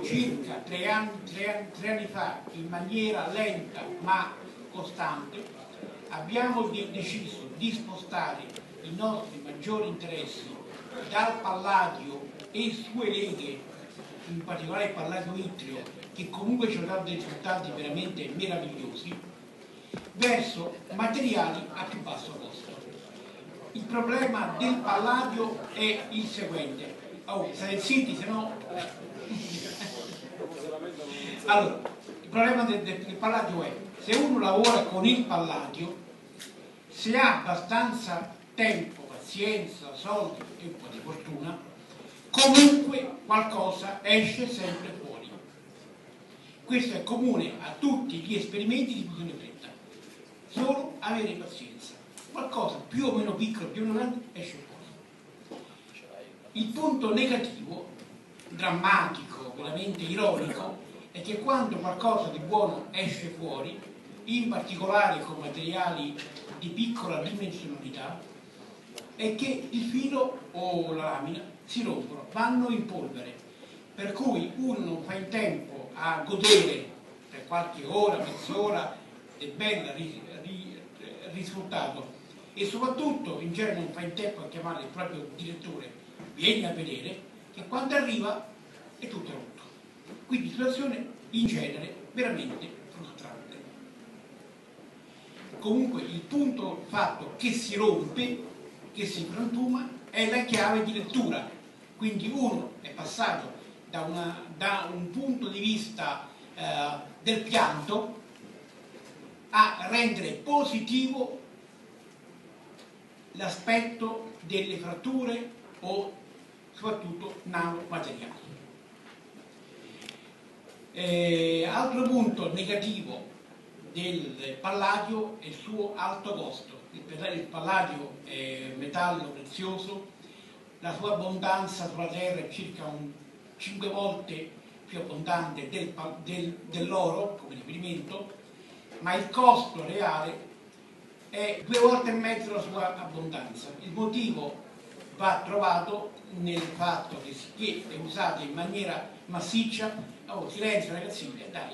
circa tre anni fa, in maniera lenta ma costante, abbiamo deciso di spostare i nostri maggiori interessi dal palladio e sue leghe, in particolare il palladio ittrio, che comunque ci ha dato dei risultati veramente meravigliosi, verso materiali a più basso costo. Il problema del palladio è il seguente. Oh, state zitti, se no... Allora, il problema del palladio è, se uno lavora con il palladio, se ha abbastanza tempo, pazienza, soldi e un po' di fortuna, comunque qualcosa esce sempre fuori. Questo è comune a tutti gli esperimenti di fusione fredda. Solo avere pazienza. Qualcosa più o meno piccolo, più o meno grande, esce fuori. Il punto negativo, drammatico, veramente ironico, è che quando qualcosa di buono esce fuori, in particolare con materiali di piccola dimensionalità, è che il filo o la lamina si rompono, vanno in polvere, per cui uno non fa in tempo a godere per qualche ora, mezz'ora del bel risultato, e soprattutto in genere non fa in tempo a chiamare il proprio direttore, vieni a vedere, che quando arriva è tutto rotto. Quindi situazione in genere veramente frustrante. Comunque il punto fatto che si rompe, che si frantuma, è la chiave di lettura. Quindi uno è passato da un punto di vista del pianto a rendere positivo l'aspetto delle fratture o soprattutto nanomateriali. Altro punto negativo del palladio è il suo alto costo. Il palladio è metallo prezioso, la sua abbondanza sulla Terra è circa 5 volte più abbondante dell'oro come riferimento, ma il costo reale è 2 volte e mezzo la sua abbondanza. Il motivo va trovato nel fatto che è usato in maniera massiccia. Oh, silenzio ragazzini, dai.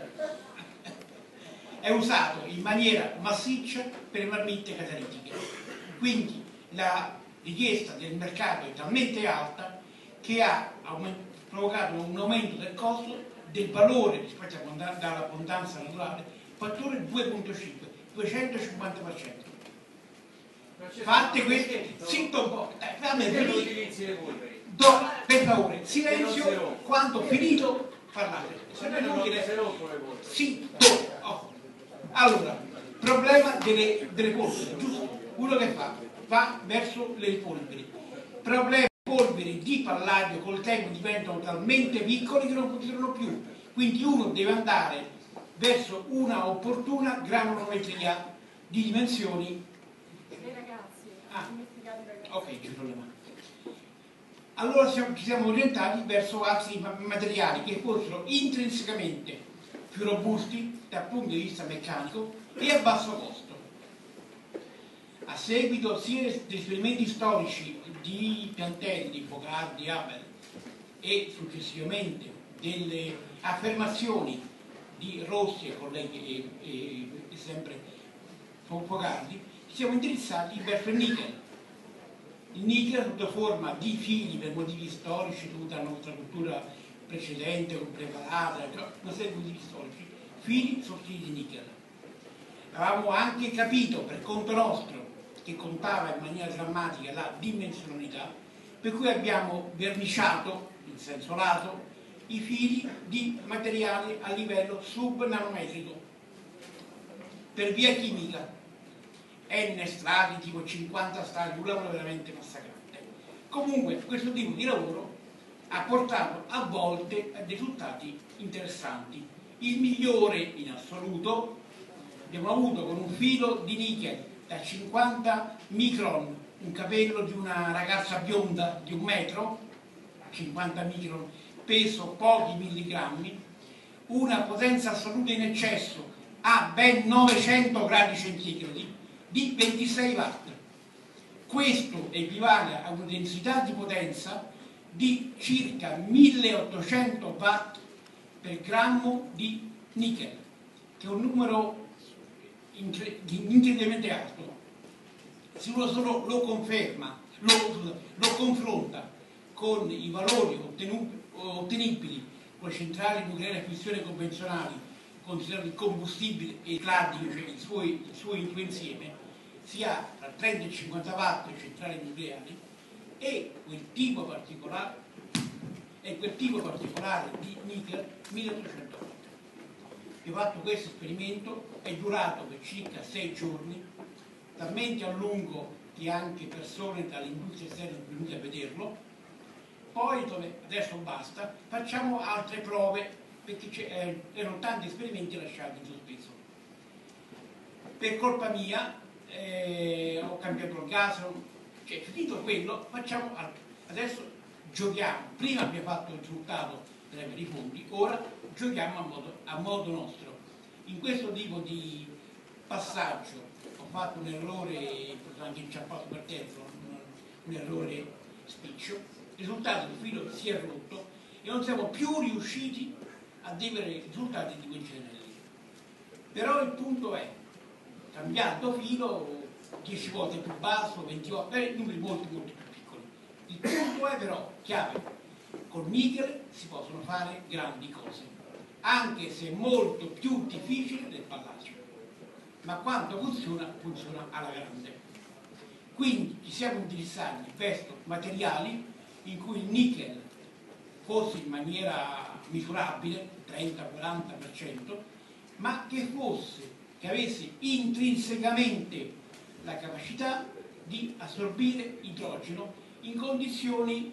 È usato in maniera massiccia per le marmitte catalitiche. Quindi la richiesta del mercato è talmente alta che ha provocato un aumento del costo del valore rispetto all'abbondanza naturale, fattore 2,5, 250%. Fatte queste, zitto un po', fammi finire. Per favore, silenzio, quando finito parlate. Se no non dire zitto. Oh. Allora, problema delle polveri, giusto? Uno che va verso le polveri. Problema delle polveri di palladio col tempo diventano talmente piccoli che non funzionano più. Quindi uno deve andare verso una opportuna granulometria di dimensioni. Ok, ci sono le mani. Allora ci siamo orientati verso altri materiali che fossero intrinsecamente più robusti dal punto di vista meccanico e a basso costo. A seguito sia degli esperimenti storici di Piantelli, di Fogardi, di Abel e successivamente delle affermazioni di Rossi e colleghi e sempre Fogardi, ci siamo indirizzati verso il nickel. Il nickel sotto forma di fili per motivi storici dovuti alla nostra cultura precedente, preparata, una serie di motivi storici, fili sottili di nickel. Avevamo anche capito per conto nostro che contava in maniera drammatica la dimensionalità, per cui abbiamo verniciato, in senso lato, i fili di materiale a livello subnanometrico per via chimica. N strati, tipo 50 strati, un lavoro veramente massacrante. Comunque questo tipo di lavoro ha portato a volte a risultati interessanti. Il migliore in assoluto abbiamo avuto con un filo di nickel da 50 micron, un capello di una ragazza bionda di 1 metro, 50 micron, peso pochi milligrammi, una potenza assoluta in eccesso a ben 900 gradi centigradi di 26 watt. Questo equivale a una densità di potenza di circa 1800 watt per grammo di nickel, che è un numero incredibilmente alto. Se uno solo lo conferma, lo confronta con i valori ottenibili con le centrali nucleari a fissione convenzionali, considerando il combustibile e il cladico, cioè il suo insieme, si ha tra 30 e 50 watt le centrali nucleari e quel tipo particolare di nickel 1800 watt. Io ho fatto questo esperimento, è durato per circa 6 giorni, talmente a lungo che anche persone dall'industria esterna sono venute a vederlo. Poi adesso basta, facciamo altre prove, perché erano tanti esperimenti lasciati in sospeso. Per colpa mia ho cambiato il gas, cioè finito quello, facciamo altro. Adesso giochiamo, prima abbiamo fatto il risultato per i fondi, ora giochiamo a modo nostro. In questo tipo di passaggio ho fatto un errore, anche inciampato per terra, un errore spiccio, il risultato il filo si è rotto e non siamo più riusciti a avere risultati di quel genere lì. Però il punto è, cambiando filo 10 volte più basso, 20 volte, numeri molto più piccoli. Il punto è però chiave, col nickel si possono fare grandi cose, anche se è molto più difficile del pallaccio, ma quando funziona, funziona alla grande. Quindi ci siamo indirizzati verso materiali in cui il nickel fosse in maniera misurabile, 30-40%, ma che avesse intrinsecamente la capacità di assorbire idrogeno in condizioni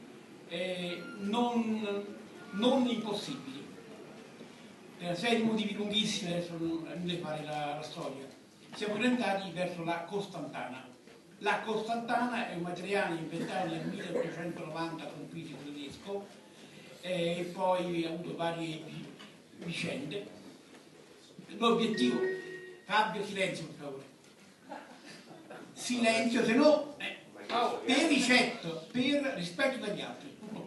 non impossibili. Per una serie di motivi lunghissimi, adesso non devo fare la storia, siamo orientati verso la costantana. La costantana è un materiale inventato nel 1890 da un fisico tedesco e poi ha avuto varie vicende. L'obiettivo, Fabio, silenzio per favore, silenzio, se no per ricetto, per rispetto dagli altri.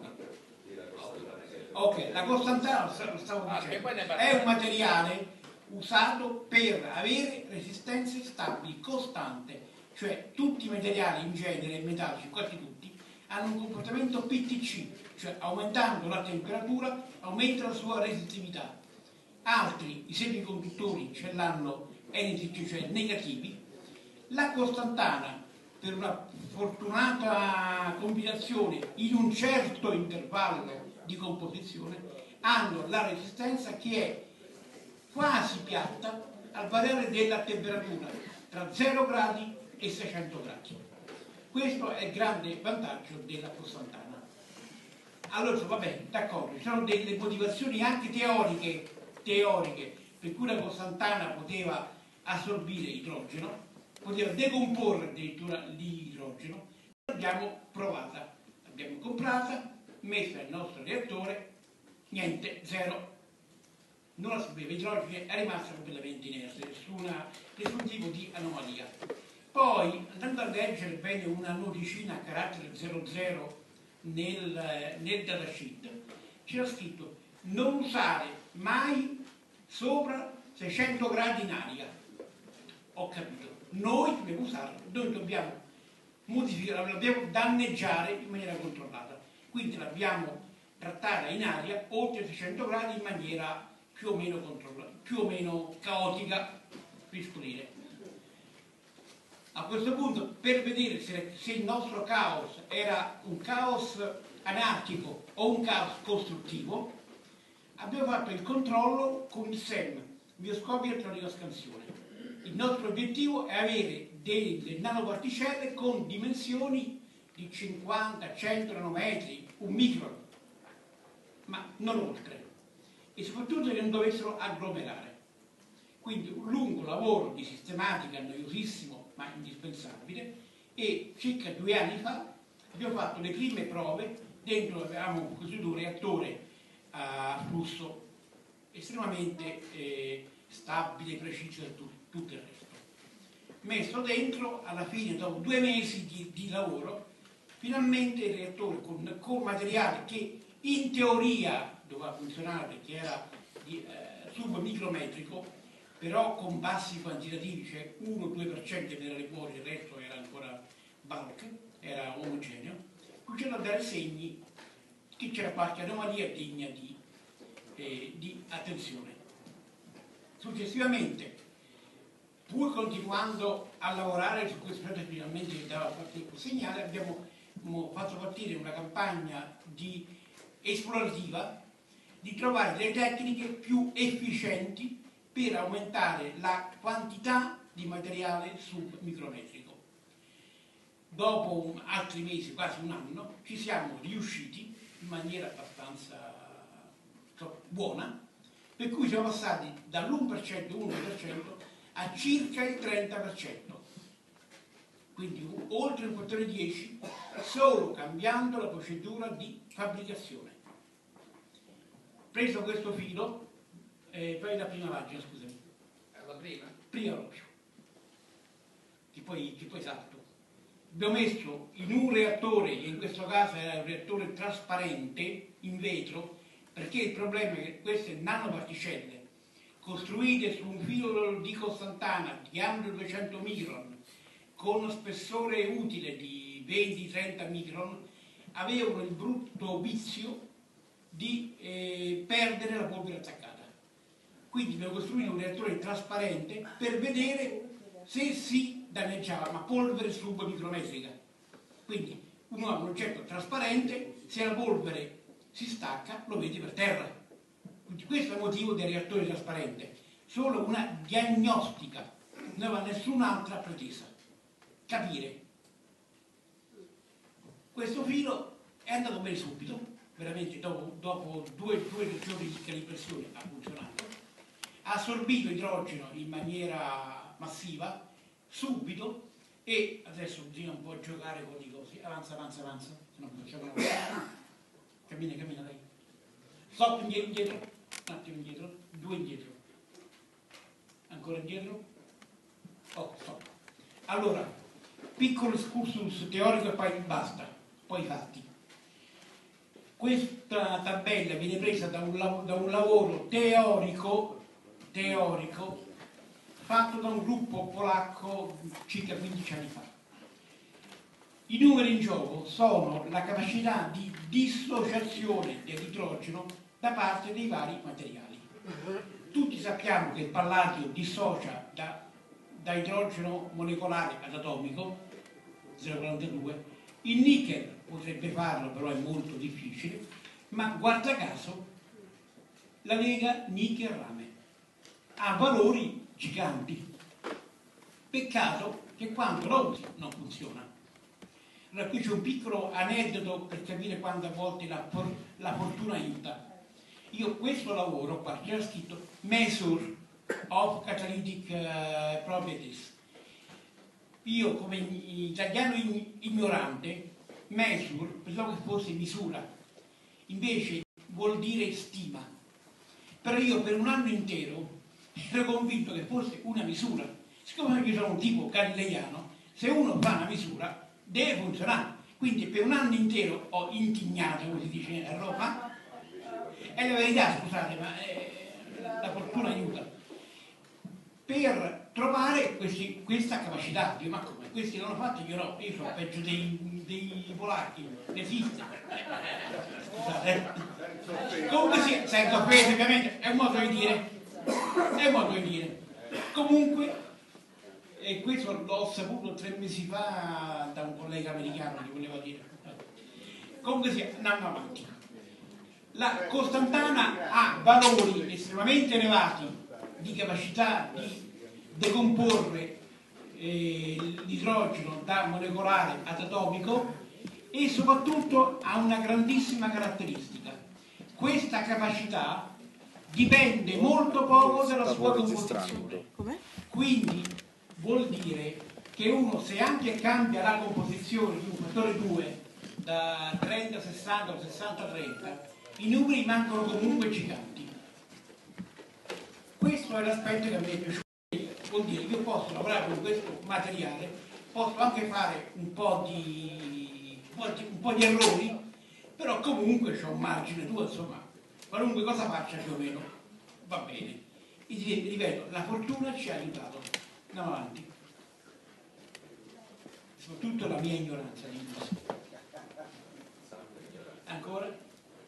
Ok, la costantana, lo stavo dicendo, è un materiale usato per avere resistenze stabili, costante. Cioè tutti i materiali in genere, metallici, quasi tutti, hanno un comportamento PTC, cioè aumentando la temperatura aumenta la sua resistività. Altri, i semiconduttori, ce l'hanno NTC, cioè negativi. La costantana, per una fortunata combinazione in un certo intervallo di composizione, hanno la resistenza che è quasi piatta al variare della temperatura tra 0 gradi e 600 gradi. Questo è il grande vantaggio della costantana. Allora, va bene, d'accordo, ci sono delle motivazioni anche teoriche per cui la costantana poteva assorbire idrogeno, poteva decomporre addirittura l'idrogeno. L'abbiamo provata, l'abbiamo comprata, messa nel nostro reattore, niente, zero. Non assorbeva idrogeno, è rimasta completamente inerte, nessun tipo di anomalia. Poi, andando a leggere bene una noticina a carattere 00 nel datasheet, c'era scritto non usare mai sopra 600 gradi in aria. Ho capito, noi dobbiamo usarlo, noi dobbiamo modificare, la dobbiamo danneggiare in maniera controllata. Quindi l'abbiamo trattata in aria oltre 600 gradi in maniera più o meno controllata, più o meno caotica, riesco a dire. A questo punto, per vedere se il nostro caos era un caos anarchico o un caos costruttivo, abbiamo fatto il controllo con il SEM, microscopio elettronico a scansione. Il nostro obiettivo è avere delle nanoparticelle con dimensioni di 50-100 nanometri, un micron, ma non oltre, e soprattutto che non dovessero agglomerare. Quindi un lungo lavoro di sistematica noiosissimo ma indispensabile, e circa 2 anni fa abbiamo fatto le prime prove. Dentro avevamo costruito un reattore a flusso estremamente stabile, preciso e tutto il resto. Messo dentro, alla fine, dopo 2 mesi di lavoro, finalmente il reattore con materiale che in teoria doveva funzionare perché era submicrometrico, però con bassi quantitativi, cioè 1-2% era fuori, il resto era ancora bulk, era omogeneo, cominciano a dare segni che c'era qualche anomalia degna di attenzione. Successivamente, pur continuando a lavorare su questo aspetto, finalmente che dava qualche segnale, abbiamo fatto partire una campagna esplorativa di trovare delle tecniche più efficienti per aumentare la quantità di materiale submicrometrico. Dopo altri mesi, quasi un anno, ci siamo riusciti in maniera abbastanza buona, per cui siamo passati dall'1%, 1% a circa il 30%, quindi oltre un fattore 10, solo cambiando la procedura di fabbricazione. Preso questo filo, poi la prima pagina, scusami. La prima? Prima proprio, che poi salto. Abbiamo messo in un reattore, che in questo caso era un reattore trasparente, in vetro, perché il problema è che queste nanoparticelle, costruite su un filo di costantana di diametro 200 micron, con uno spessore utile di 20-30 micron, avevano il brutto vizio di perdere la polvere attaccata. Quindi abbiamo costruito un reattore trasparente per vedere se si danneggiava, ma polvere submicrometrica. Quindi uno ha un oggetto trasparente, se la polvere si stacca lo vedi per terra. Quindi questo è il motivo del reattore trasparente, solo una diagnostica, non aveva nessun'altra pretesa. Capire. Questo filo è andato bene subito, veramente dopo due giorni di calibrazione ha funzionato, ha assorbito idrogeno in maniera massiva, subito, e adesso bisogna un po' giocare con i cosi. Avanza, se no facciamo una cosa. Cammina dai. Stop, indietro, un attimo indietro, 2 indietro. Ancora indietro. Oh, stop. Allora, piccolo excursus teorico e poi basta, poi fatti. Questa tabella viene presa da un lavoro teorico fatto da un gruppo polacco circa 15 anni fa. I numeri in gioco sono la capacità di dissociazione dell'idrogeno da parte dei vari materiali. Tutti sappiamo che il palladio dissocia da idrogeno molecolare ad atomico, 0,42, il nickel potrebbe farlo, però è molto difficile, ma guarda caso la lega nickel-rame ha valori giganti. Peccato che quando lo usi non funziona. Allora qui c'è un piccolo aneddoto per capire quante volte la fortuna aiuta. Io questo lavoro qua c'era scritto Measure of Catalytic Properties. Io come italiano ignorante, measure, pensavo che fosse misura, invece vuol dire stima. Però io per un anno intero ero convinto che fosse una misura. Siccome io sono un tipo galileiano, se uno fa una misura deve funzionare. Quindi per un anno intero ho intignato, come si dice a Roma, è la verità, scusate, ma la fortuna aiuta, per trovare questa capacità. Dico, ma come? Questi l'hanno fatto, io no, io sono peggio dei polacchi, esiste. Scusate. Comunque sì, sento offeso, ovviamente, è un modo di dire. Comunque, e questo l'ho saputo 3 mesi fa da un collega americano che voleva dire. Comunque sì, andiamo avanti. La costantana ha valori estremamente elevati di capacità di decomporre l'idrogeno da molecolare ad atomico, e soprattutto ha una grandissima caratteristica. Questa capacità dipende molto poco dalla sua composizione. Quindi vuol dire che uno, se anche cambia la composizione di un fattore 2 da 30-60 o 60-30, i numeri rimangono comunque giganti. Questo è l'aspetto che a me è piaciuto. Vuol dire che io posso lavorare con questo materiale, posso anche fare un po' di errori, però comunque c'è un margine, tu insomma, qualunque cosa faccia più o meno va bene. E ripeto, la fortuna ci ha aiutato. Andiamo avanti. Soprattutto la mia ignoranza di questo. Ancora?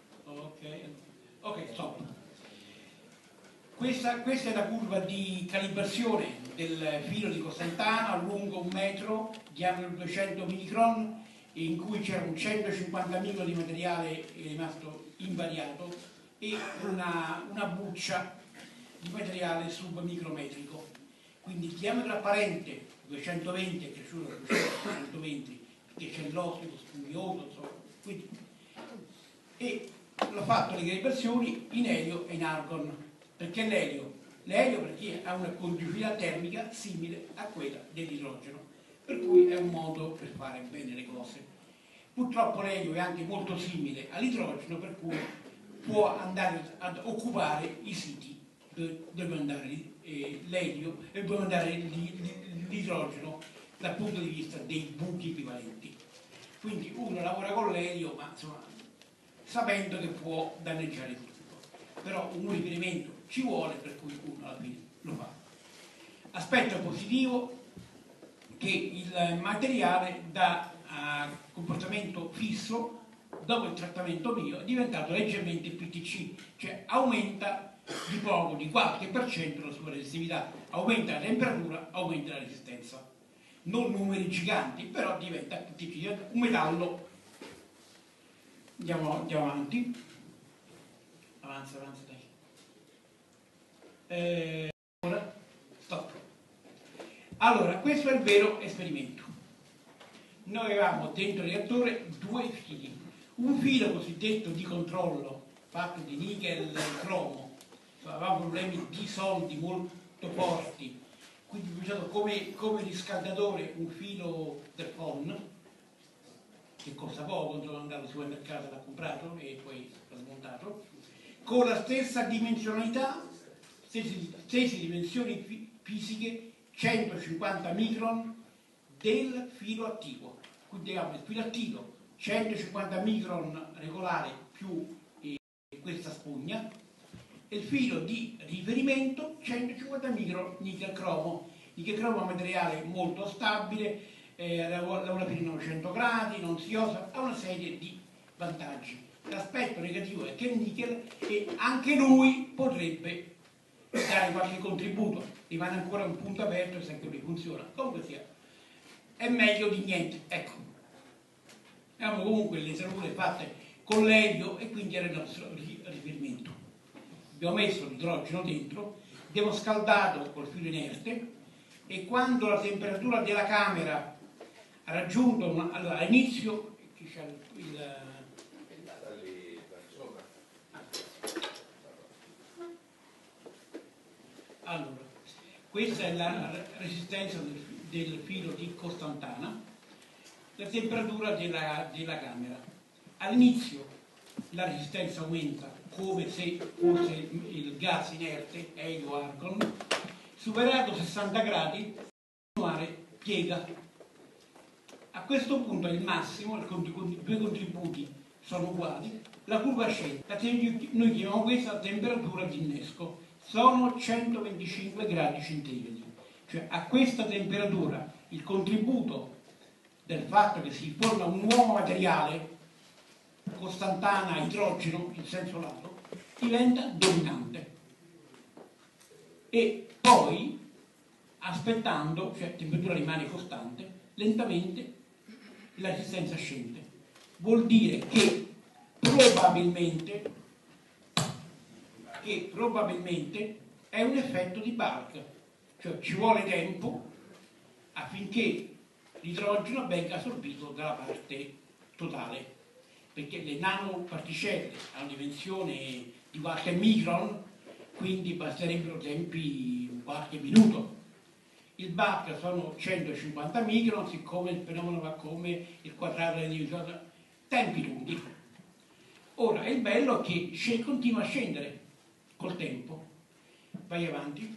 Ok, stop. Questa è la curva di calibrazione del filo di Costantana, lungo 1 metro, diametro 200 micron, in cui c'era un 150 micron di materiale rimasto invariato e una buccia di materiale submicrometrico. Quindi il diametro apparente 220 è cresciuto a 220 perché c'è l'ossido spugnoso, insomma. Quindi, e l'ho fatto le calibrazioni in elio e in argon. Perché l'elio? L'elio perché ha una conductività termica simile a quella dell'idrogeno, per cui è un modo per fare bene le cose. Purtroppo l'elio è anche molto simile all'idrogeno, per cui può andare ad occupare i siti dove andare l'elio e dove andare l'idrogeno dal punto di vista dei buchi equivalenti. Quindi uno lavora con l'elio, ma insomma, sapendo che può danneggiare tutto. Però un riferimento ci vuole, per cui uno alla fine lo fa. Aspetto positivo che il materiale da comportamento fisso dopo il trattamento mio è diventato leggermente PTC, cioè aumenta di poco, di qualche per cento la sua resistività, aumenta la temperatura, aumenta la resistenza. Non numeri giganti, però diventa PTC, diventa un metallo. Andiamo avanti. Avanza, dai. Ora, stop. Allora, questo è il vero esperimento. Noi avevamo dentro il reattore 2 fili. Un filo cosiddetto di controllo, fatto di nichel e cromo. Avevamo problemi di soldi molto forti, quindi ho usato come riscaldatore un filo del PON, che costa poco, sono andato al supermercato, l'ha comprato e poi l'ho smontato, con la stessa dimensionalità, stesse dimensioni fisiche, 150 micron del filo attivo. Quindi abbiamo il filo attivo 150 micron regolare più questa spugna, e il filo di riferimento 150 micron nickel cromo. Nickel cromo è un materiale molto stabile, lavora per i 900 gradi, non si osa, ha una serie di vantaggi. L'aspetto negativo è che il nickel, e anche lui potrebbe dare qualche contributo, rimane ancora un punto aperto se anche lui funziona. Comunque sia, è meglio di niente. Ecco, abbiamo comunque le salute fatte con l'elio e quindi era il nostro riferimento. Abbiamo messo l'idrogeno dentro, abbiamo scaldato col filo inerte, e quando la temperatura della camera ha raggiunto all'inizio, allora, questa è la resistenza del filo di Costantana, la temperatura della camera. All'inizio la resistenza aumenta come se fosse il gas inerte, elio argon, superato 60 gradi, continuare piega. A questo punto è il massimo, i due contributi sono uguali, la curva scende. Noi chiamiamo questa la temperatura di innesco, sono 125 gradi centigradi. Cioè a questa temperatura il contributo del fatto che si forma un nuovo materiale, Costantana idrogeno in senso lato, diventa dominante. E poi, aspettando, cioè la temperatura rimane costante, lentamente la resistenza scende. Vuol dire che probabilmente è un effetto di bulk, cioè ci vuole tempo affinché l'idrogeno venga assorbito dalla parte totale, perché le nanoparticelle hanno dimensione di qualche micron, quindi basterebbero tempi qualche minuto. Il bulk sono 150 micron, siccome il fenomeno va come il quadrato della divisione, tempi lunghi. Ora, il bello è che continua a scendere col tempo. Vai avanti.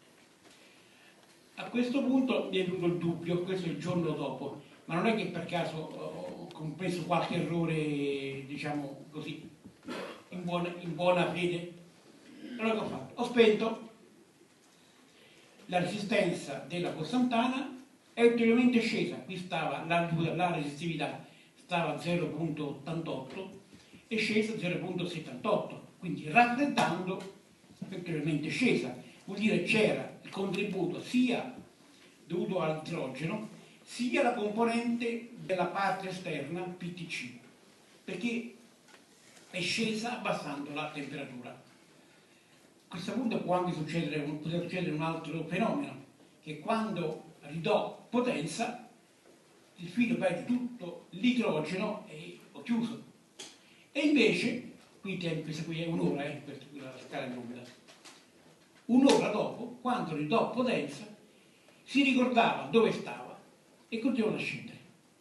A questo punto mi è venuto il dubbio, questo è il giorno dopo, ma non è che per caso ho compreso qualche errore, diciamo così, in buona fede. Allora che ho fatto? Ho spento, la resistenza della Corsantana è ulteriormente scesa, qui stava la resistività stava a 0,88, è scesa a 0,78, quindi raffreddando è ulteriormente scesa, vuol dire c'era il contributo sia dovuto all'idrogeno sia alla componente della parte esterna PTC, perché è scesa abbassando la temperatura. A questo punto può anche succedere un altro fenomeno, che quando ridò potenza il filo perde tutto l'idrogeno e ho chiuso. E invece, questa qui è un'ora, questa qui è la scala lunga, un'ora dopo, quando ridò potenza, si ricordava dove stava e continuava a scendere.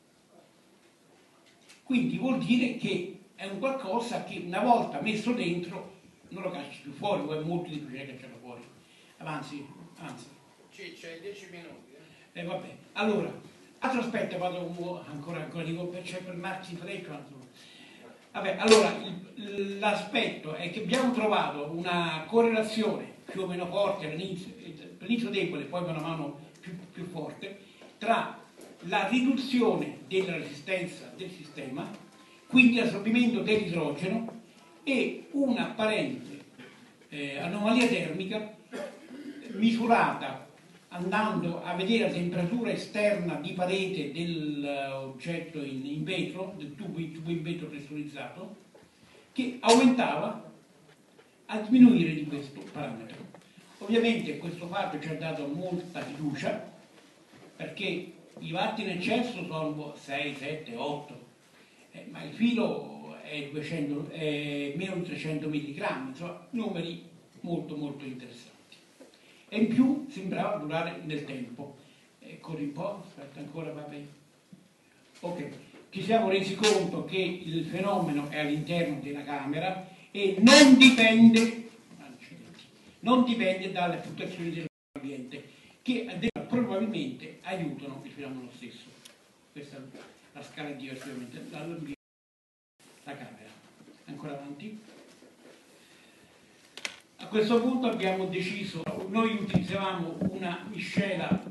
Quindi vuol dire che è un qualcosa che una volta messo dentro non lo cacci più fuori, o è molto difficile cacciarlo fuori. Avanzi. Sì, c'è 10 minuti. Vabbè. Allora, altro aspetto, vado ancora dico, per Marchi Freccio. Vabbè, allora, l'aspetto è che abbiamo trovato una correlazione più o meno forte all'inizio debole, poi man mano più forte, tra la riduzione della resistenza del sistema, quindi l'assorbimento dell'idrogeno, e un'apparente anomalia termica misurata andando a vedere la temperatura esterna di parete dell'oggetto in vetro, del tubo in vetro pressurizzato, che aumentava a diminuire di questo parametro. Ovviamente questo fatto ci ha dato molta fiducia, perché i watt in eccesso sono 6, 7, 8, ma il filo è meno di 300 mg, insomma numeri molto molto interessanti. E in più sembrava durare nel tempo. Corri un po', aspetta ancora, va bene. Ok, ci siamo resi conto che il fenomeno è all'interno della camera e non dipende dalle fluttuazioni dell'ambiente, che probabilmente aiutano il fenomeno stesso. Questa è la scala di ovviamente dall'ambiente alla camera. Ancora avanti. A questo punto abbiamo deciso, noi utilizzavamo una miscela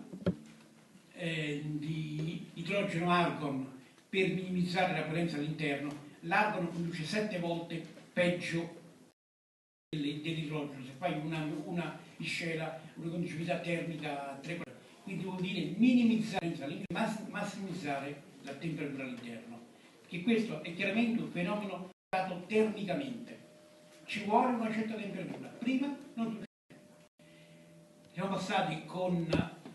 di idrogeno-argon per minimizzare la potenza all'interno. L'argon conduce 7 volte peggio dell'idrogeno. Se fai una miscela, una conducibilità termica 3, quindi vuol dire minimizzare, massimizzare la temperatura all'interno. Che questo è chiaramente un fenomeno dato termicamente. Ci vuole una certa temperatura, prima non succede. Siamo passati con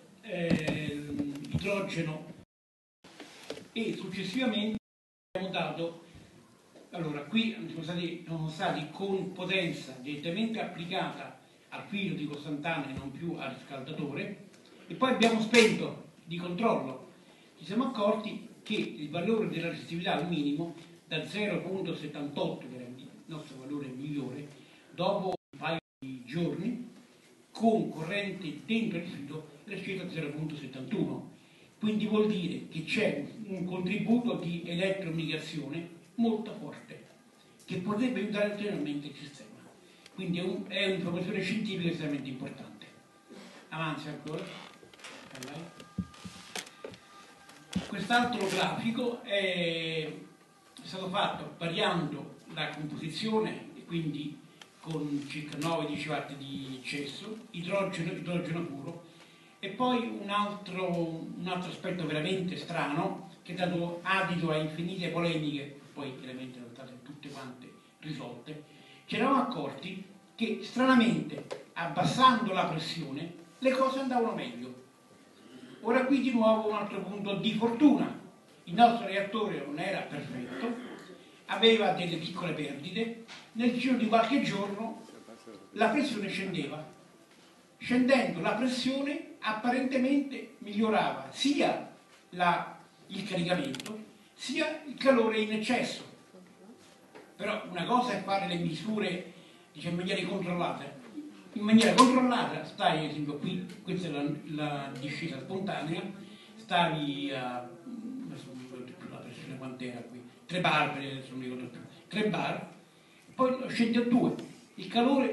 idrogeno e successivamente abbiamo dato, allora qui siamo stati con potenza direttamente applicata al filo di Corsantana e non più al riscaldatore, e poi abbiamo spento di controllo. Ci siamo accorti che il valore della resistività al minimo da 0,78, che era il nostro valore migliore, dopo un paio di giorni con corrente dentro il filo era sceso a 0,71, quindi vuol dire che c'è un contributo di elettromigrazione molto forte che potrebbe aiutare ulteriormente il sistema, quindi è un'informazione scientifica estremamente importante. Avanza ancora. Quest'altro grafico è stato fatto variando la composizione, e quindi con circa 9-10 watt di eccesso, idrogeno puro, e poi un altro aspetto veramente strano che è dato adito a infinite polemiche, poi chiaramente sono state tutte quante risolte. Ci eravamo accorti che stranamente abbassando la pressione le cose andavano meglio. Ora qui di nuovo un altro punto di fortuna. Il nostro reattore non era perfetto, aveva delle piccole perdite, nel giro di qualche giorno la pressione scendeva. Scendendo la pressione apparentemente migliorava sia il caricamento sia il calore in eccesso. Però una cosa è fare le misure in maniera controllata. In maniera controllata stai, ad esempio qui, questa è la discesa spontanea, stavi a, adesso non mi ricordo più la pressione quant'era qui, 3 bar, adesso non mi ricordo più, 3 bar, poi scendi a 2, il calore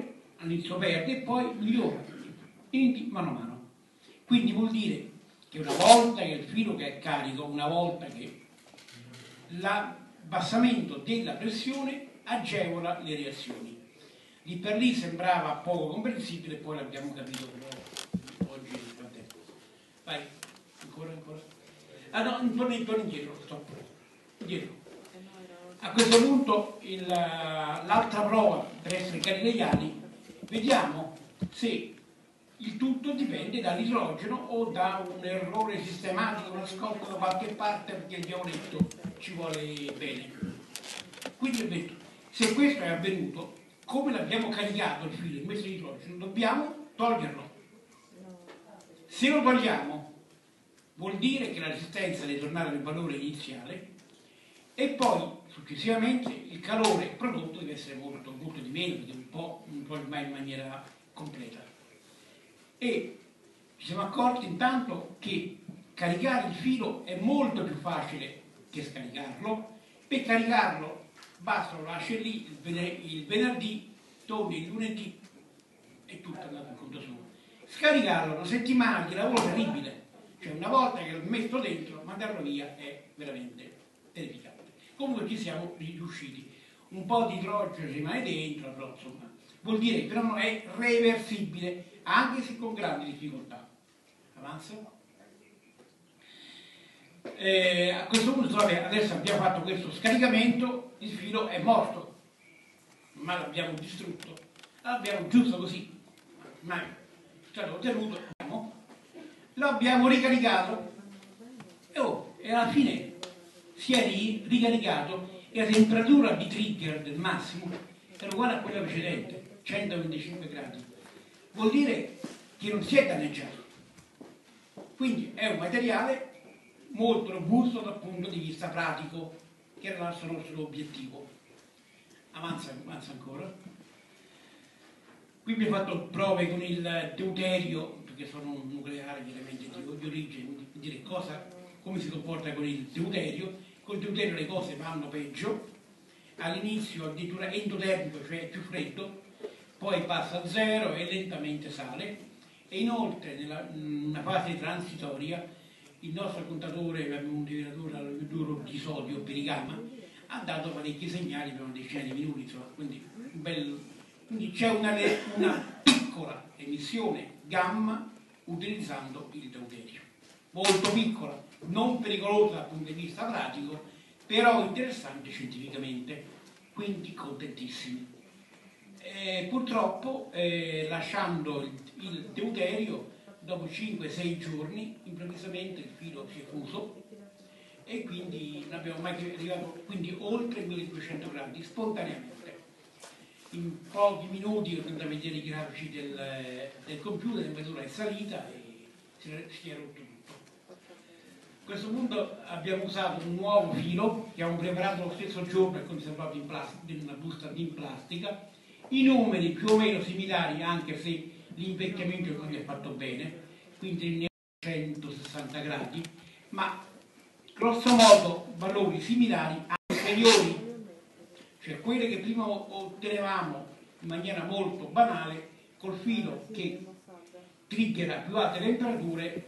all'inizio perde e poi migliora mano a mano. Quindi vuol dire che una volta che il filo che è carico, una volta che l'abbassamento della pressione agevola le reazioni. Lì per lì sembrava poco comprensibile, poi l'abbiamo capito però oggi nel tempo. Vai, ancora. Ah no, un po' indietro, stop. Indietro. A questo punto l'altra prova per essere carichi degli ali, vediamo se il tutto dipende dall'idrogeno o da un errore sistematico, una scotta da qualche parte perché il diavoletto ci vuole bene. Quindi ho detto, se questo è avvenuto, come l'abbiamo caricato il filo in questo idrogeno, dobbiamo toglierlo. Se lo togliamo, vuol dire che la resistenza deve tornare al valore iniziale e poi successivamente il calore prodotto deve essere molto di meno, perché non può mai in maniera completa. E ci siamo accorti intanto che caricare il filo è molto più facile che scaricarlo. Per caricarlo basta, lo lasci lì il venerdì, torni il lunedì e tutto è andato in conto suo. Scaricarlo una settimana di lavoro terribile, cioè una volta che l'ho messo dentro, mandarlo via è veramente terrificante. Comunque ci siamo riusciti, un po' di idrogeno rimane dentro, però insomma vuol dire che il fenomeno è reversibile anche se con grandi difficoltà. Avanza. A questo punto adesso abbiamo fatto questo scaricamento, il filo è morto, ma l'abbiamo distrutto, l'abbiamo giusto così, ma è stato ottenuto, lo abbiamo ricaricato e alla fine si è ricaricato e la temperatura di trigger del massimo era uguale a quella precedente, 125 gradi. Vuol dire che non si è danneggiato. Quindi è un materiale molto robusto dal punto di vista pratico, che era il nostro obiettivo. Avanza ancora. Qui abbiamo fatto prove con il deuterio, perché sono un nucleare chiaramente di origine, quindi dire come si comporta con il deuterio. Con il deuterio le cose vanno peggio, all'inizio addirittura endotermico, cioè più freddo, poi passa a zero e lentamente sale, e inoltre in una fase transitoria il nostro contatore, un rivelatore all'oduro di sodio per i gamma, ha dato parecchi segnali per una decina di minuti, insomma, quindi c'è una piccola emissione gamma utilizzando il deuterio, molto piccola, non pericolosa dal punto di vista pratico, però interessante scientificamente, quindi contentissimi. Purtroppo lasciando il deuterio, dopo 5-6 giorni improvvisamente il filo si è fuso e quindi non abbiamo mai arrivato oltre 1200 gradi spontaneamente. In pochi minuti ho tentato di vedere i grafici del computer, la temperatura è salita e si è rotto tutto. A questo punto abbiamo usato un nuovo filo che abbiamo preparato lo stesso giorno e conservato in una busta in plastica. I numeri più o meno similari, anche se l'invecchiamento non è fatto bene, quindi 160 gradi, ma grosso modo valori similari, inferiori, cioè quelle che prima ottenevamo in maniera molto banale col filo che triggera più alte temperature.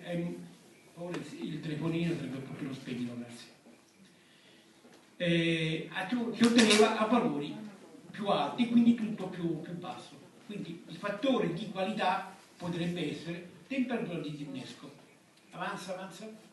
Il telefonino sarebbe un pochino spento, grazie. Si otteneva a valori più alti, quindi tutto più basso. Quindi il fattore di qualità potrebbe essere temperatura di innesco. Avanza.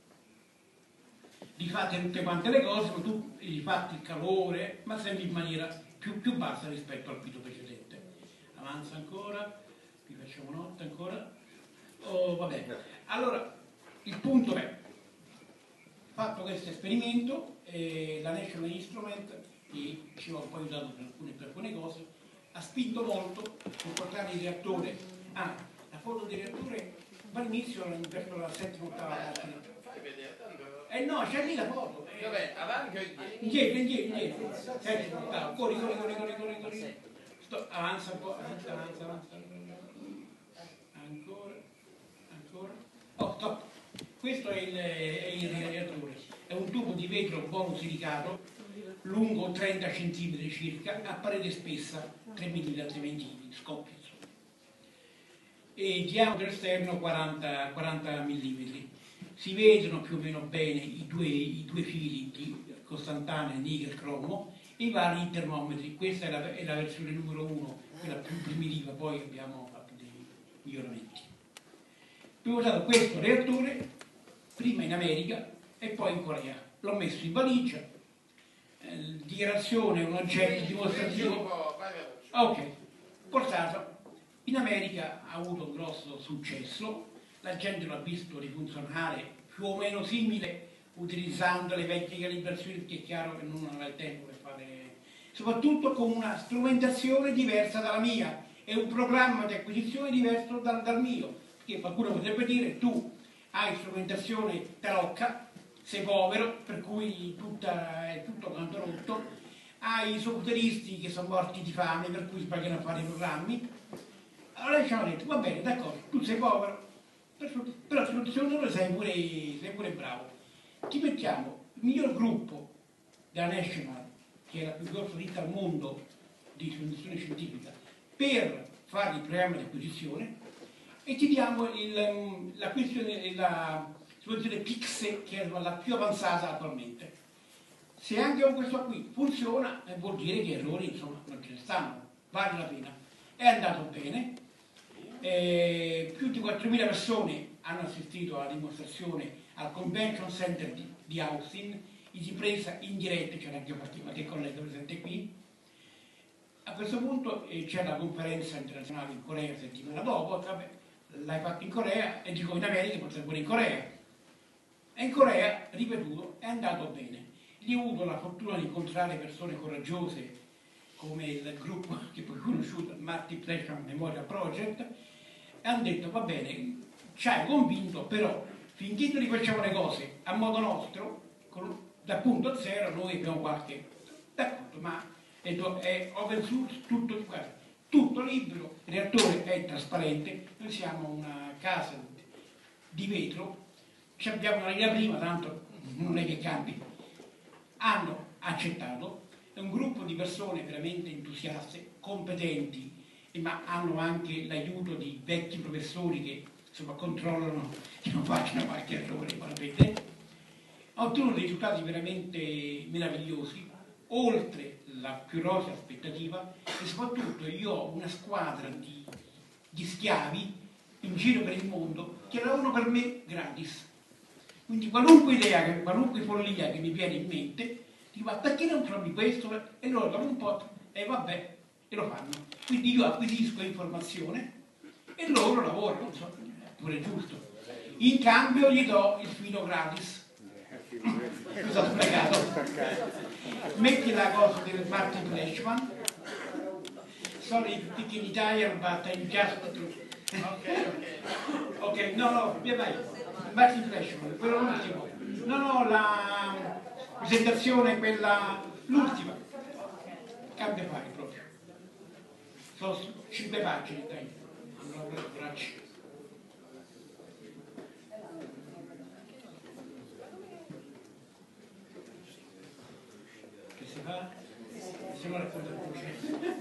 Rifate tutte quante le cose, ma tu rifatti il calore, ma sempre in maniera più bassa rispetto al filo precedente. Avanza ancora, qui facciamo notte ancora. Vabbè. Allora, il punto è, fatto questo esperimento, la National Instrument, che ci ha un po' aiutato per alcune cose, ha spinto molto per portare il reattore. La foto del reattore va all'inizio verso la settima ottava pagina. Fai vedere, tanto. No, c'è lì la foto. Vabbè, avanti o indietro? Indietro. Settima ottava, corri. Avanza un po', avanza. Ancora. Oh, stop. Questo è il reattore. È un tubo di vetro borosilicato, lungo 30 cm circa, a parete spessa 3 mm, altrimenti scoppia. e diametro esterno 40 mm. Si vedono più o meno bene i due fili di costantane, nichel, cromo e i vari termometri. Questa è la versione numero 1, quella più primitiva, poi abbiamo fatto dei miglioramenti. Abbiamo usato questo reattore prima in America e poi in Corea. L'ho messo in valigia, dichiarazione, un oggetto dimostrativo. Ok, portato. In America ha avuto un grosso successo, la gente lo ha visto rifunzionare più o meno simile utilizzando le vecchie calibrazioni, perché è chiaro che non aveva il tempo per fare, soprattutto con una strumentazione diversa dalla mia e un programma di acquisizione diverso dal mio, perché qualcuno potrebbe dire tu hai strumentazione tarocca, sei povero, per cui è tutto quanto rotto, hai i softwareisti che sono morti di fame, per cui sbagliano a fare i programmi. Allora ci hanno detto, va bene, d'accordo, tu sei povero, però secondo noi sei pure bravo. Ti mettiamo il miglior gruppo della National, che è la più grossa ditta al mondo di strumentazione scientifica, per fare il programma di acquisizione e ti diamo la strumentazione PIXE, che è la più avanzata attualmente. Se anche con questo qui funziona, vuol dire che errori insomma non ce ne stanno, vale la pena. È andato bene. Più di 4.000 persone hanno assistito alla dimostrazione al Convention Center di Austin, in presa in diretta, c'era anche qualche collega presente qui. A questo punto c'è la conferenza internazionale in Corea settimana dopo, vabbè, l'hai fatto in Corea e dico in America, forse pure in Corea. E in Corea, ripetuto, è andato bene. Lì ho avuto la fortuna di incontrare persone coraggiose come il gruppo che poi ho conosciuto, il Multiplexation Memorial Project, e hanno detto va bene, ci hai convinto, però finché noi facciamo le cose a modo nostro, da punto zero, noi abbiamo qualche... D'accordo, ma è open source, tutto libero, il reattore è trasparente, noi siamo una casa di vetro, ci abbiamo una linea prima, tanto non è che cambi. Hanno accettato, è un gruppo di persone veramente entusiaste, competenti, ma hanno anche l'aiuto di vecchi professori che insomma controllano che non facciano qualche errore, ha ottenuto dei risultati veramente meravigliosi, oltre la più rosea aspettativa, e soprattutto io ho una squadra di schiavi in giro per il mondo che lavorano per me gratis. Quindi qualunque idea, qualunque follia che mi viene in mente, dico ma perché non trovi questo? E loro dopo un po' e vabbè, e lo fanno. Quindi io acquisisco informazione e loro lavorano, insomma, è pure giusto. In cambio gli do il filo gratis. Cosa ho spiegato? Metti la cosa del Martin Fleischmann. Sorry, picking tire, but I'm just... Ok, no, via vai. Martin Fleischmann, quello l'ultimo. No, la presentazione, quella... l'ultima. Cambia pari proprio. Sono 5 pagine, dai. Allora, braccia. Che si fa? Se no racconta il progetto.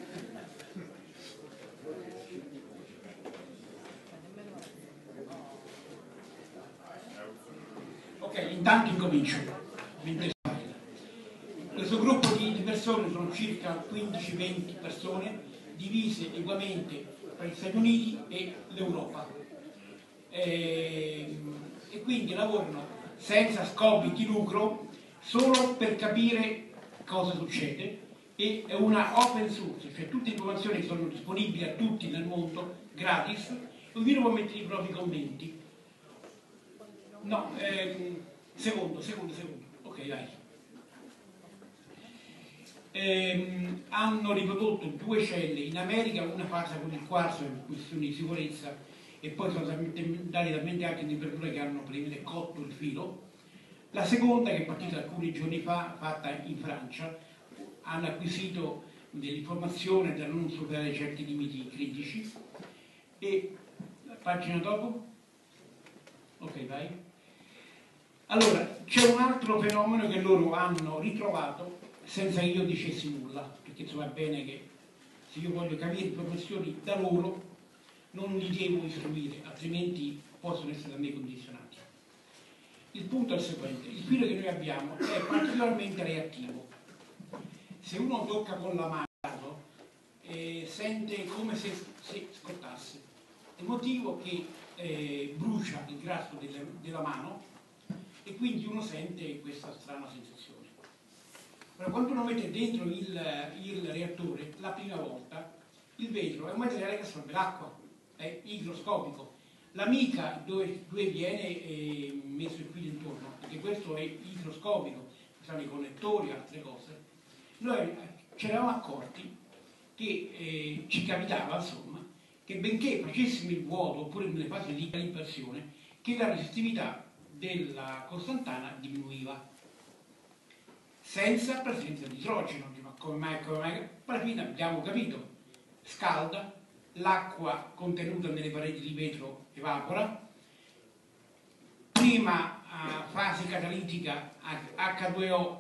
Ok, intanto incomincio. Questo gruppo di persone sono circa 15-20 persone divise ugualmente tra gli Stati Uniti e l'Europa e quindi lavorano senza scopi di lucro, solo per capire cosa succede, e è una open source, cioè tutte le informazioni sono disponibili a tutti nel mondo gratis, ognuno può mettere i propri commenti. No, secondo, ok, vai. Hanno riprodotto 2 celle in America, una fatta con il quarzo per questioni di sicurezza, e poi sono dati talmente anche temperature che hanno praticamente cotto il filo. La seconda, che è partita alcuni giorni fa, fatta in Francia, hanno acquisito dell'informazione da non superare certi limiti critici. E la pagina dopo? Ok, vai. Allora, c'è un altro fenomeno che loro hanno ritrovato senza che io dicessi nulla, perché insomma è bene che se io voglio capire informazioni da loro, non li devo istruire, altrimenti possono essere da me condizionati. Il punto è il seguente: il filo che noi abbiamo è particolarmente reattivo. Se uno tocca con la mano sente come se scottasse. Il motivo che brucia il grasso della mano e quindi uno sente questa strana sensazione. Ora, quando uno mette dentro il reattore la prima volta, il vetro è un materiale che assorbe l'acqua, è igroscopico. La mica dove viene messo il filo intorno, perché questo è igroscopico, ci sono i connettori e altre cose. Noi ci eravamo accorti che ci capitava, insomma, che benché facessimo il vuoto oppure nelle fasi di calibrazione, che la resistività della costantana diminuiva senza presenza di idrogeno. Ma come mai? Alla fine abbiamo capito: scalda, l'acqua contenuta nelle pareti di vetro evapora, prima fase catalitica H2O,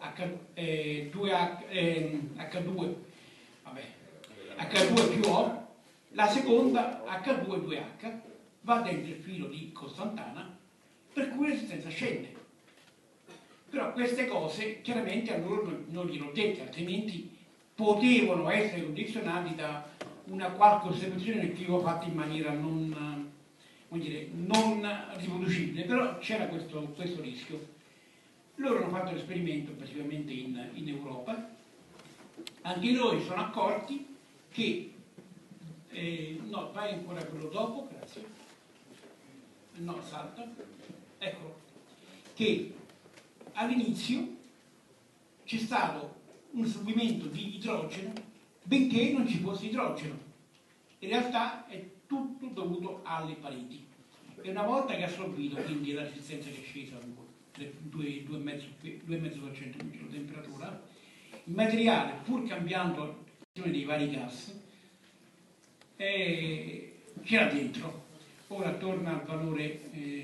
H2 più O, la seconda H2 2H, va dentro il filo di costantana, per cui la resistenza scende. Però queste cose chiaramente a loro non gliel'ho dette, altrimenti potevano essere condizionati da una qualche osservazione che io ho fatto in maniera non riproducibile, però c'era questo rischio. Loro hanno fatto l'esperimento praticamente in Europa, anche loro si sono accorti che no, vai ancora quello dopo, grazie, no, salta, ecco, che all'inizio c'è stato un assorbimento di idrogeno benché non ci fosse idrogeno. In realtà è tutto dovuto alle pareti, e una volta che è assorbito, quindi la resistenza che è scesa 2,5% di temperatura, il materiale, pur cambiando dei vari gas, c'era dentro. Ora torna al valore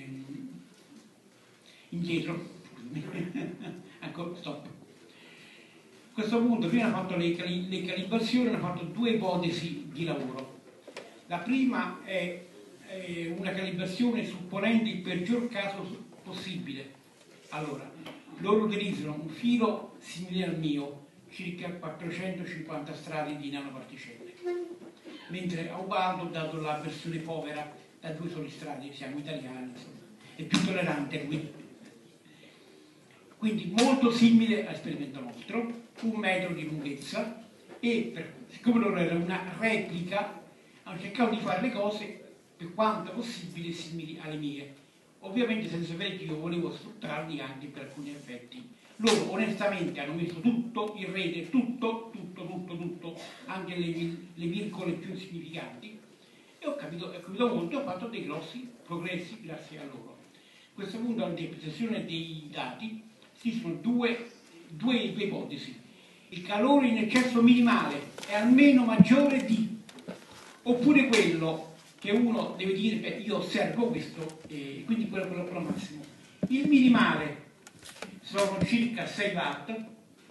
indietro. Ancora, stop. A questo punto, prima hanno fatto le calibrazioni, hanno fatto due ipotesi di lavoro. La prima è una calibrazione supponendo il peggior caso possibile. Allora, loro utilizzano un filo simile al mio, circa 450 strati di nanoparticelle, mentre a Ubaldo ho dato la versione povera da 2 soli strati, siamo italiani, insomma, è più tollerante lui. Quindi molto simile all'esperimento nostro, 1 metro di lunghezza, e siccome loro era una replica, hanno cercato di fare le cose per quanto possibile simili alle mie, ovviamente senza sapere che io volevo sfruttarli anche per alcuni effetti. Loro onestamente hanno messo tutto in rete, tutto, anche le virgole più significanti, e ho capito molto, ho fatto dei grossi progressi grazie a loro. A questo punto, all'interpretazione dei dati, esistono due ipotesi. Il calore in eccesso minimale è almeno maggiore di, oppure quello che uno deve dire: beh, io osservo questo, quindi quello massimo. Il minimale sono circa 6 watt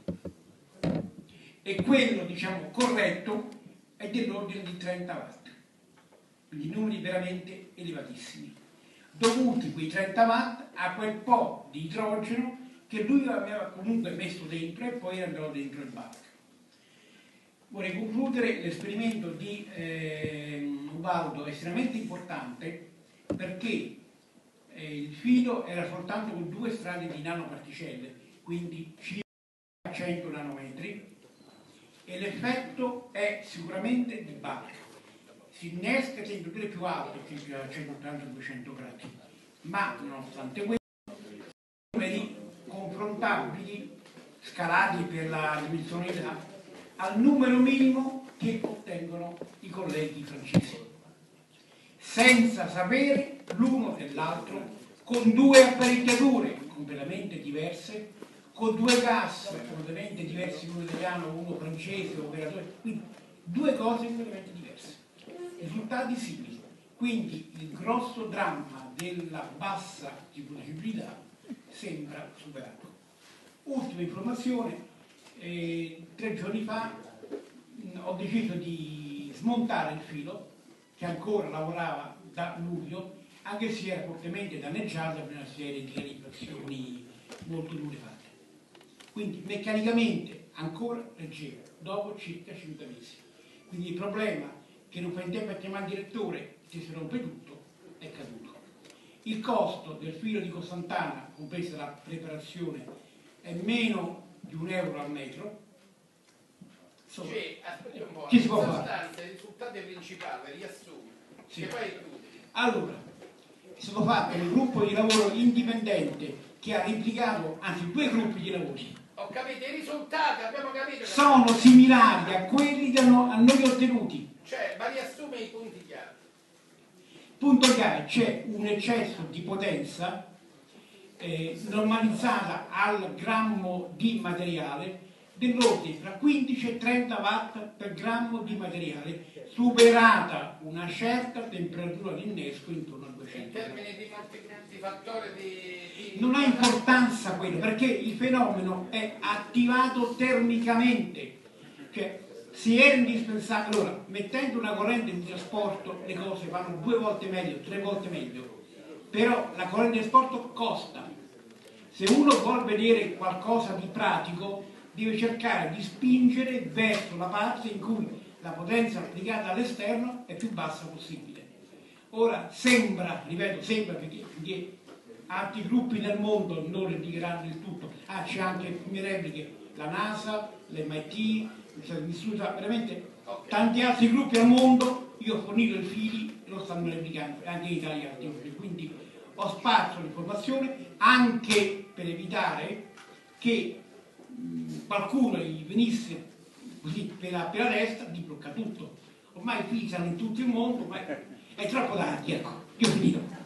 e quello, diciamo, corretto è dell'ordine di 30 watt, quindi numeri veramente elevatissimi, dovuti quei 30 watt a quel po' di idrogeno che lui aveva comunque messo dentro e poi era andato dentro il bulk. Vorrei concludere: l'esperimento di Ubaldo è estremamente importante perché il filo era soltanto con 2 strati di nanoparticelle, quindi circa 100 nanometri, e l'effetto è sicuramente di bulk. Si innesca a temperature più alte, circa 180-200 gradi, ma nonostante questo, numeri confrontabili, scalati per la dimensionalità, al numero minimo che ottengono i colleghi francesi, senza sapere l'uno dell'altro, con 2 apparecchiature completamente diverse, con 2 gas completamente diversi, uno italiano, uno francese, operatore, quindi 2 cose completamente diverse, risultati simili. Quindi il grosso dramma della bassa riproducibilità sembra superato. Ultima informazione: 3 giorni fa ho deciso di smontare il filo che ancora lavorava da luglio, anche se era fortemente danneggiata per una serie di riparazioni molto dure fatte. Quindi meccanicamente ancora leggera, dopo circa 5 mesi. Quindi il problema che non fa in tempo a chiamare il direttore, che si rompe tutto, è caduto. Il costo del filo di Costantana, compresa la preparazione, è meno di €1 al metro. Insomma, cioè, aspetti un po', chi si può in fare? sostanza il risultato principale, riassumi, Sì. che poi chiudi. Allora, è stato fatto un gruppo di lavoro indipendente che ha implicato, anzi 2 gruppi di lavori. Ho capito, i risultati abbiamo capito. Sono similari a quelli che a noi ottenuti. Cioè, ma riassumi i punti chiave. Punto chiave, c'è un eccesso di potenza normalizzata al grammo di materiale dell'ordine tra 15 e 30 watt per grammo di materiale, superata una certa temperatura di innesco intorno a 200. In termini di fattore di... Non ha importanza quello, perché il fenomeno è attivato termicamente. Cioè, se era indispensabile, allora, mettendo una corrente di trasporto le cose vanno 2 volte meglio, 3 volte meglio, però la corrente di trasporto costa. Se uno vuol vedere qualcosa di pratico, deve cercare di spingere verso la parte in cui la potenza applicata all'esterno è più bassa possibile. Ora sembra, ripeto, sembra perché altri gruppi nel mondo non indicheranno il tutto, c'è anche come repliche la NASA, l'MIT, veramente tanti altri gruppi al mondo, io ho fornito i fili e lo stanno replicando, anche in Italia, quindi ho sparso l'informazione anche per evitare che qualcuno gli venisse così per la testa di bloccare tutto. Ormai i fili sono in tutto il mondo, ma è troppo tardi, ecco, io ho finito.